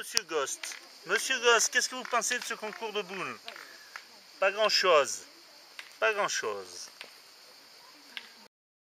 Monsieur Ghost. Monsieur Ghost, qu'est-ce que vous pensez de ce concours de boules? Pas grand-chose. Pas grand-chose.